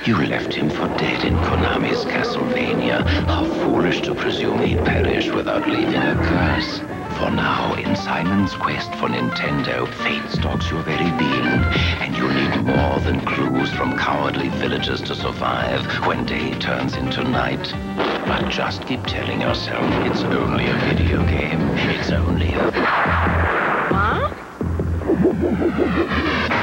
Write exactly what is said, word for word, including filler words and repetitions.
You left him for dead in Konami's Castlevania. How foolish to presume he'd perish without leaving a curse. For now, in Simon's quest for Nintendo, fate stalks your very being, and you need more than clues from cowardly villagers to survive when day turns into night. But just keep telling yourself it's only a video game. It's only a... Huh?